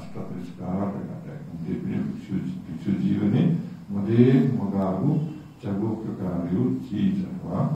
අෂ්ටපරිස්කාර කරගන්න. දෙපිනේ භික්ෂු ජීවනේ මොදේ මොගාරු චගෝක්කාරියු චීතවා